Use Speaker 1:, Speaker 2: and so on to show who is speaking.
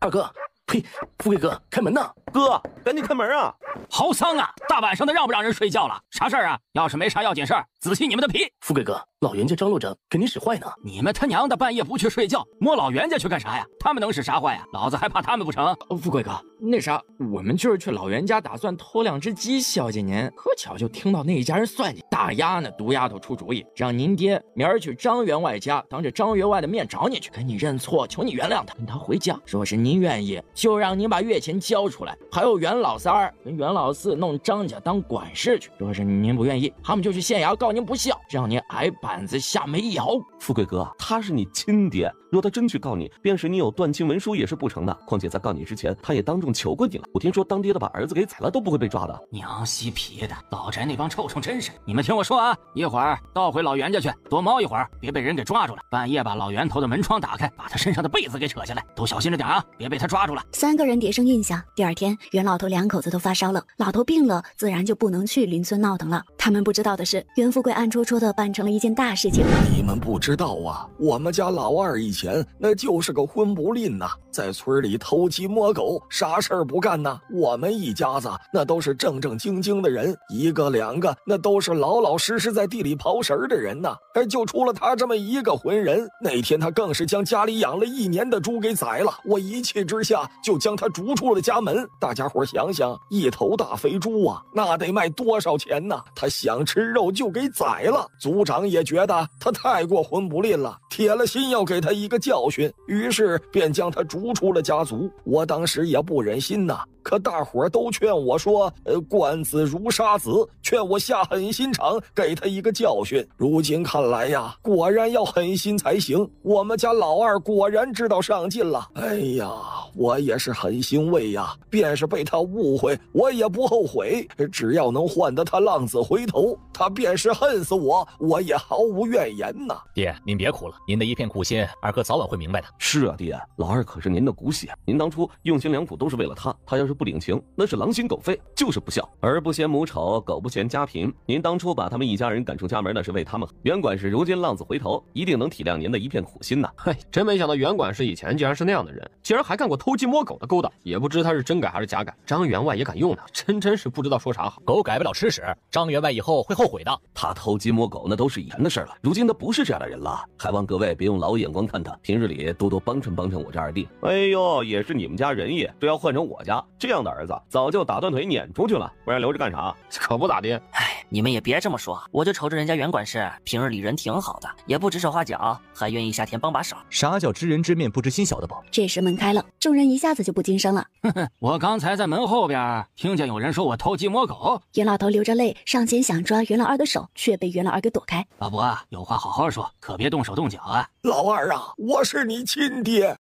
Speaker 1: 二哥，呸！富贵哥，开门呐！
Speaker 2: 哥，赶紧开门啊！
Speaker 3: 好丧啊！大晚上的让不让人睡觉了？啥事儿啊？要是没啥要紧事儿，仔细你们的皮！
Speaker 1: 富贵哥，老袁家张罗着给你使坏呢。
Speaker 3: 你们他娘的半夜不去睡觉，摸老袁家去干啥呀？他们能使啥坏呀？老子还怕他们不成？
Speaker 4: 富贵哥，那啥，我们就是去老袁家打算偷2只鸡孝敬您，可巧就听到那一家人算计，大丫那毒丫头出主意，让您爹明儿去张员外家，当着张员外的面找你去，跟你认错，求你原谅他，跟他回家。说是您愿意，就让您把月钱交出来。还有袁老三儿跟袁老四弄张家当管事去。说是您不愿意，他们就去县衙告您不孝，让您挨板子下煤窑。
Speaker 2: 富贵哥，他是你亲爹，若他真去告你，便是你有断亲文书也是不成的。况且在告你之前，他也当众求过你了。我听说当爹的把儿子给宰了都不会被抓的。
Speaker 3: 娘西皮的，老宅那帮臭虫真是！你们听我说啊，一会儿倒回老袁家去，多猫一会儿，别被人给抓住了。半夜把老袁头的门窗打开，把他身上的被子给扯下来，都小心着点啊，别被他抓住了。
Speaker 5: 3个人叠声印象。第2天，袁老头2口子都发烧了，老头病了，自然就不能去邻村闹腾了。他们不知道的是，袁富贵暗戳戳的办成了一件大事情。
Speaker 6: 你们不知道啊，我们家老二以前那就是个混不吝呐，在村里偷鸡摸狗，啥事儿不干呐。我们一家子那都是正正经经的人，1个2个那都是老老实实在地里刨食的人呐。就出了他这么一个混人，那天他更是将家里养了1年的猪给宰了，我一气之下就将他逐出了家门。大家伙想想，1头大肥猪啊，那得卖多少钱呢？他想吃肉就给宰了。族长也觉得他太过混不吝了，铁了心要给他一个教训，于是便将他逐出了家族。我当时也不忍心呐，可大伙都劝我说，惯子如杀子，劝我下狠心肠，给他一个教训。如今看来呀，果然要狠心才行。我们家老二果然知道上进了。哎呀，我也是很欣慰呀，便是被他误会，我也不后悔。只要能换得他浪子回头，他便是恨死我，我也毫无怨言呐。
Speaker 7: 爹，您别哭了，您的一片苦心，二哥早晚会明白的。
Speaker 2: 是啊，爹，老二可是您的骨血，您当初用心良苦都是为了他，他要是不领情，那是狼心狗肺，就是不孝。儿不嫌母丑，狗不嫌家贫。您当初把他们一家人赶出家门，那是为他们好。袁管事如今浪子回头，一定能体谅您的一片苦心呐。
Speaker 8: 嘿，真没想到袁管事以前竟然是那样的人，竟然还干过偷鸡摸狗的勾当，也不知他是真改还是假改。张员外也敢用他，真是不知道说啥好。
Speaker 7: 狗改不了吃屎，张员外以后会后悔的。
Speaker 2: 他偷鸡摸狗那都是以前的事了，如今他不是这样的人了。还望各位别用老眼光看他，平日里多多帮衬帮衬我这二弟。哎呦，也是你们家人也，这要换成我家，这样的儿子早就打断腿撵出去了，不然留着干啥？
Speaker 8: 可不咋的。
Speaker 9: 哎，你们也别这么说，我就瞅着人家袁管事平日里人挺好的，也不指手画脚，还愿意夏天帮把手。
Speaker 7: 啥叫知人知面不知心小的不？
Speaker 5: 这时门开了，众人一下子就不吱声了。
Speaker 3: 我刚才在门后边听见有人说我偷鸡摸狗。
Speaker 5: 袁老头流着泪上前想抓袁老二的手，却被袁老二给躲开。
Speaker 3: 老伯啊，有话好好说，可别动手动脚啊。
Speaker 6: 老二啊，我是你亲爹，